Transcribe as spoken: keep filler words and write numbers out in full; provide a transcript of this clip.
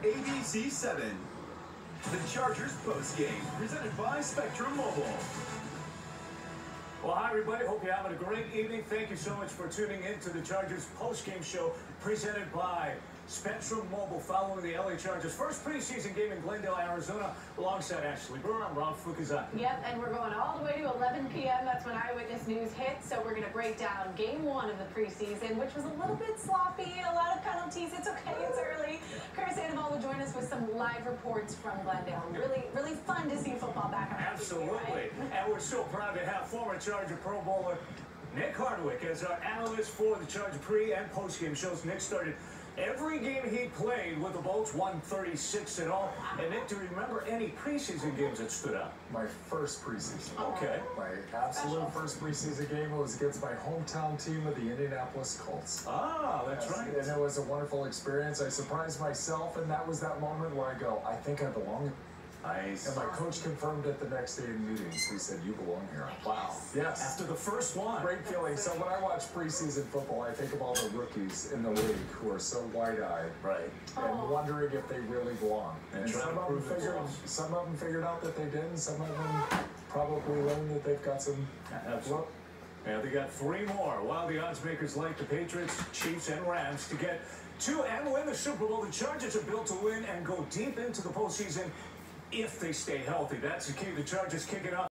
A B C seven. The Chargers postgame, presented by Spectrum Mobile. Well, hi, everybody. Hope you're having a great evening. Thank you so much for tuning in to the Chargers postgame show presented by Spectrum Mobile following the L A Chargers' first preseason game in Glendale, Arizona, alongside Ashley Brewer. I'm Rob Fukuzaki. Yep, and we're going all the way to eleven p m That's when Eyewitness News hits. So we're going to break down game one of the preseason, which was a little bit sloppy, a lot of penalties. It's okay, it's early. Curtis Sandoval will join us with some live reports from Glendale. Really, really fun to see football back on. Absolutely. T V, right? And we're so proud to have former Charger Pro Bowler Nick Hardwick as our analyst for the Charger pre- and post-game shows. Nick started every game he played with the Bolts, one thirty-six in all. And Nick, do you remember any preseason games that stood out? My first preseason. Okay. My absolute first preseason game was against my hometown team of the Indianapolis Colts. Ah, that's Yes, right. And it was a wonderful experience. I surprised myself, and that was that moment where I go, I think I belong. Nice. And my coach confirmed it the next day in meetings. He said, you belong here. Wow. Yes. After the first one. Great feeling. So when I watch preseason football, I think of all the rookies in the league who are so wide-eyed. Right. And Oh. wondering if they really belong. And And trying some to of, them prove figured, themselves. some of them figured out that they did, and some of them probably learned that they've got some... Absolutely. Yeah, they got three more. While the odds makers like the Patriots, Chiefs, and Rams to get to and win the Super Bowl, the Chargers are built to win and go deep into the postseason if they stay healthy. That's the key. The Chargers kicking off